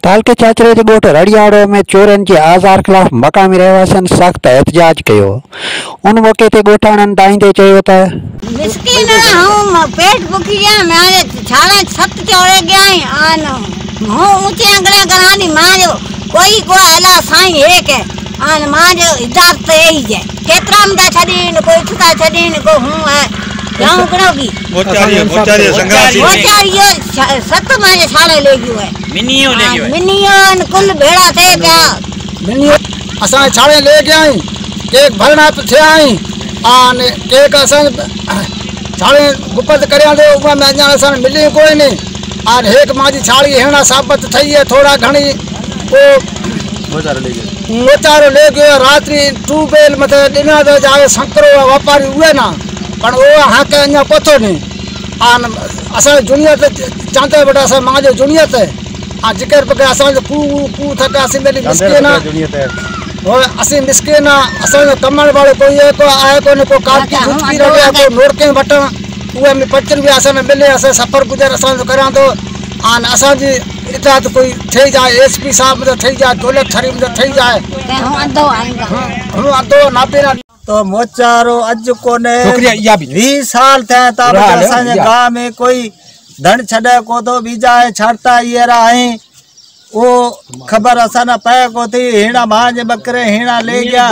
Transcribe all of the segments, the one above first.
साल के चाचरे जे गोठ रड़ियाड़ो में चोरन के आज़ार खिलाफ मकामी रहवासियों सख्त एहतजाज कियो। उन मौके ते गोठाणन दाईंदे चयो त मिस्किन हूं पेट भुखी है मारे छाड़ा छत चोरे गया आन हूं ऊंचे अंगड़ा करानी मारो कोई को अला साईं एक है आन मारो इजाजत यही है केतराम दा छडीन कोई छुटा छडीन को हूं है गांव करोगी मोचारी संघासी सत मारे छाड़े ले गयो है मिनियो कुल भेड़ा थे क्या मिनियो असा छाड़े ले गया एक भरना थे आई आन एक असा छाड़े गुपत करया दे उमा में अजा असा मिली कोई नहीं आन एक माजी छाड़ी हेणा साबत थई है थोड़ा घणी ओ मोचारो ले गयो रात्रि ट्यूबवेल मथे दिना दे जावे संकरो व्यापारी हुए ना पण ओ हाके अजा पतो नहीं आन असा दुनिया ते चांते बेटा असा माजे दुनिया ते आ जिक्र पके असा कू कू थका असी मेली मिस्किना और असी मिस्किना असा कमण वाले कोई है को आए को काटी गुटकी रहे को नोरके बटन उए में 50 रुपया असा में मिले असा सफर गुजर असा करा तो आन असा जी इतना तो कोई थई जाए एसपी साहब में थई जाए दौलत खरी में थई जाए हम अदो नापेरा तो मोचारो अज कोने 20 साल थे ता असा गांव में कोई धन छड़े को तो बीजा है छाड़ता ये रहे वो खबर असा ना पाए को थी हेणा मांज बकरे हेणा ले गया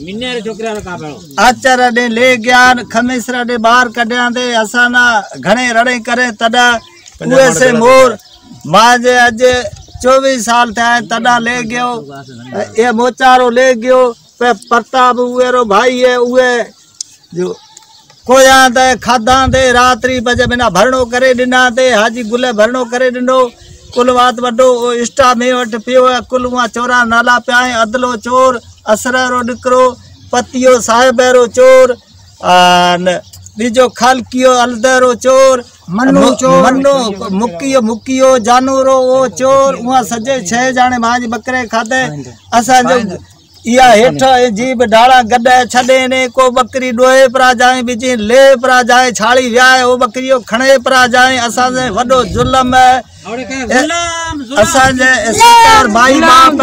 आचार ने ले गया खमेसरा ने बाहर कढया दे असा ना घणे रड़े करे तदा उए से मोर मांज अज 24 साल थे तदा ले गयो ये मोचारो ले गयो पे प्रताप उए रो भाई है उए जो कोया दे खादा दे रात्रि बजे बिना भरणो करे दिना दे हाजी गुले भरणो करे दिनो कुल बात वडो इष्टा में वट पियो कुल वहां चोरा नाला पाए अदलो चोर असरो निकरो पतियो साहेबरो चोर बीजो खालकियो अलदरो चोर मनो मुकियो जानूरो वो चोर वहां सजे 6 जाने मांज बकरे खादे असा जो या हेठ जीब डाला गड्डे छडे ने को बकरी डोए परा जाए बिजी ले परा जाए छाड़ी व्याए ओ बकरियो खणे परा जाए असा जे वडो जुल्म है असा जे सरकार भाई बाप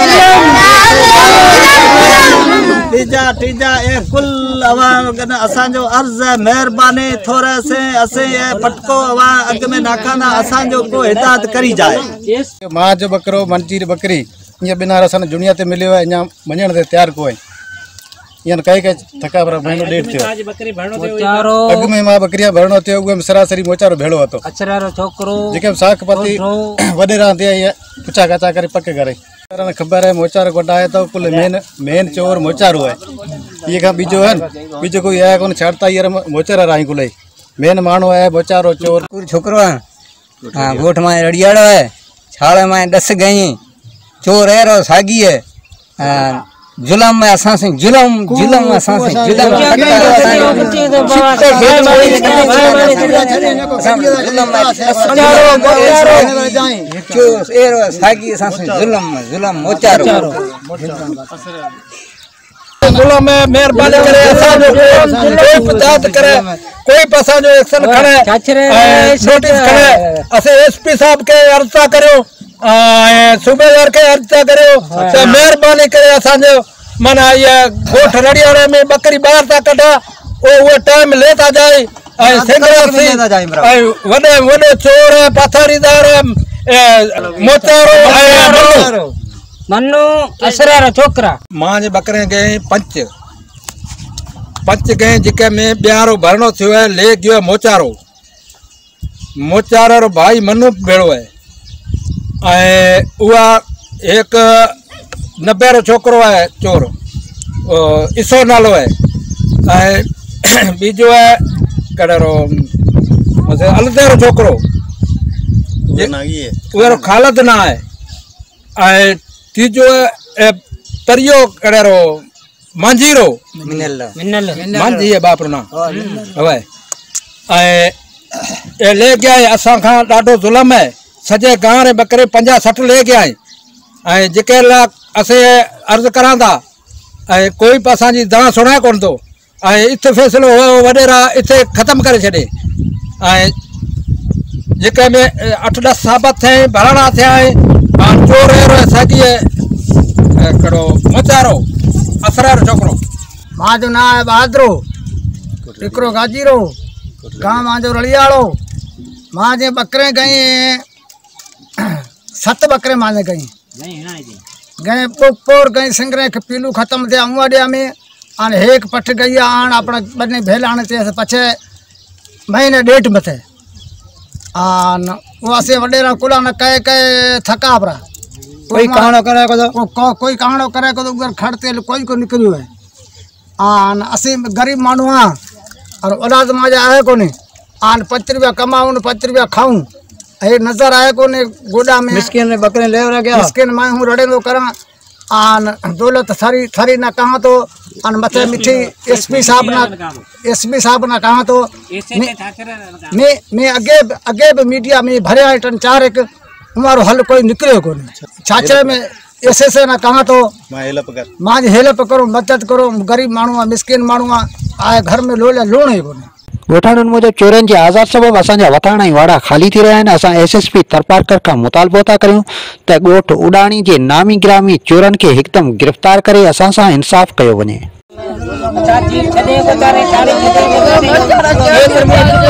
तीजा ए कुल आवाम कने असा जो अर्ज है मेहरबानी थोड़े से असे ए पटको आवा अग में नाखाना असा जो को हिदायत करी जाए मां जो बकरो मंचीर बकरी ये बिना रसन दुनिया ते मिलियो है या मणण दे तैयार को है यन कई के थका पर महीनो डेढ़ थियो अग में मां बकरिया भरणो थियो उम सरासरी मोचारो भेड़ो हतो अचरारो छोकरो जेके साखपति वडेरा दे पुछा काचा करे पक्के करे ने खबर है मोचारो गोडा है तो कुल मेन चोर मोचारो है ये का बीजो है बीजो कोई है कोन छाड़ता ये मोचारा राई कुले मेन मानो है मोचारो चोर छोकरो है हां गोठ में रड़ियाड़ो है छाले में दस गई चोर है रो सागी है जुलम में असा से जुलम असा से जुलम सागी असा से जुलम मोचारो जुलम में मेहरबानी करे असा जो कोई पचात करे कोई पसा जो एक्शन खड़े नोटिस खड़े असे एसपी साहब के अर्जा करो सूबेदार के अर्जा करो तो मेहरबानी करे असा जो मना ये गोठ रड़ियाड़े में बकरी बाहर ता कढा वो टाइम लेता जाए वडे चोर है पथरीदार है मोचारो मन्नू असरारो छोकरा मां जे बकरे गए पंच गए जिके में ब्यारो भरणो थियो है ले गयो मोचारो रो भाई मन्नू भेड़ो है उआ एक 90 रो छोकरो है चोर इसो नालो है बीजो है कड़रो अलदे रो छोकरो उरो खालद ना है तीजो है तरियो कड़रो मांझीरो मिनल मांझी है बाप रो ना हवे ए ले गया है असा खा डाडो जुल्म है सजे गांव रे बकरे 50-60 ले गया है जेके ला असे अर्ज करा था कोई पासा जी दां सुना कोन तो इथे फैसलो हो वडेरा इथे खत्म करे छडे जेके में 8-10 साबत थे भरणा थे चोर रो सागी कड़ो मचारो असरार छोकरो मां जो ना है बहादुरो टिकरो गाजीरो गांव मां जो रलियाड़ो मां जे बकरे गई 7 बकरे मां गई गए पोर गई सिंगरे के पीलू खत्म थे उड़िया में आन एक पठ गई आन अपना बने भेलाने ते पछे महीने 1.5 मथे आन वो असे वडेरा कुला न कहे थका परा कोई कहाणो करे को कोई कहाणो करे को उधर खड़ते कोई को निकलियो है आन असे गरीब मानू हां और औलाद माजा आए कोनी आन 5 रुपया कमाऊं 5 रुपया खाऊं ए नजर आए कोने गोडा में मिस्किन ने बकरे ले गया मिस्किन मैं हूं रड़े नो करा आन दौलत थरी ना कहा तो आन मथे मिठी एसपी साहब ना कहा तो मैं अगे भी मीडिया में भरिया टन 4 एक हमारो हल कोई निकले कोने चाचे में ऐसे ना कहा तो मां हेल्प करो मदद करो गरीब मानू मिस्किन मानू आए घर में लोण है कोने गोठाणन मुजब चोरन के आज़ाद सबब असांजा वथाणा ऐं वाड़ा खाली थी रहिया आहिनि। असां SSP तरपारकर खां मुतालबो था करियूं त ॻोठ उडाणी जे नामी गिरामी चोरन खे हिकदम गिरफ़्तार करे असां सां इंसाफ़ कयो वञे।